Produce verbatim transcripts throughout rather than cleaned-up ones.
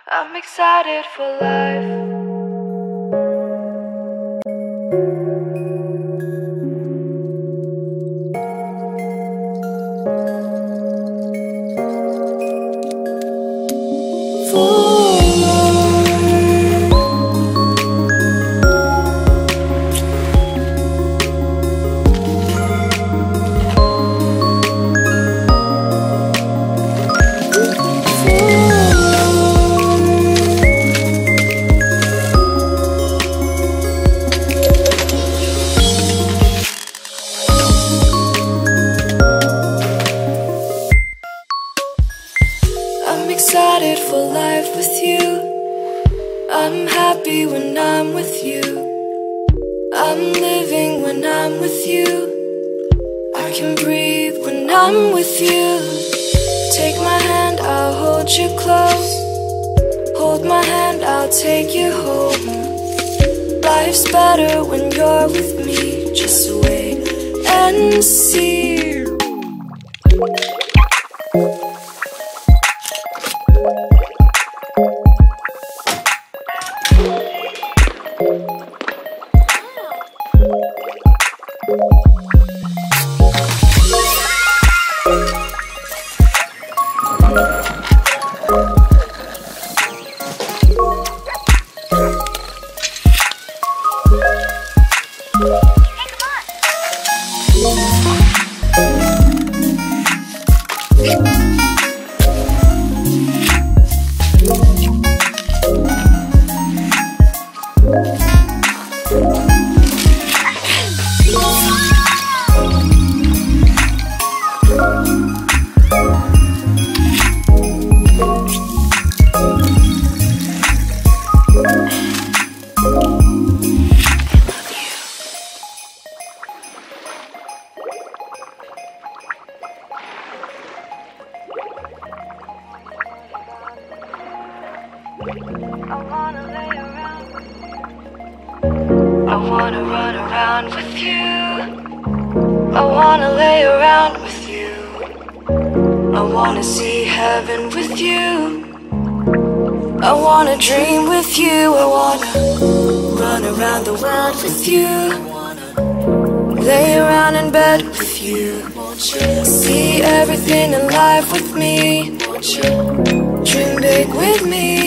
I'm excited for life. I'm excited for life with you. I'm happy when I'm with you. I'm living when I'm with you. I can breathe when I'm with you. Take my hand, I'll hold you close. Hold my hand, I'll take you home. Life's better when you're with me. Just wait and see. I wanna lay around. I wanna run around with you. I wanna lay around with you. I wanna see heaven with you. I wanna dream with you. I wanna run around the world with you. Lay around in bed with you. See everything in life with me. Dream big with me.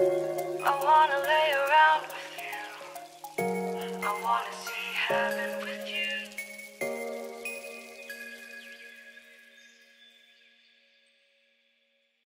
I wanna lay around with you. I wanna see heaven with you.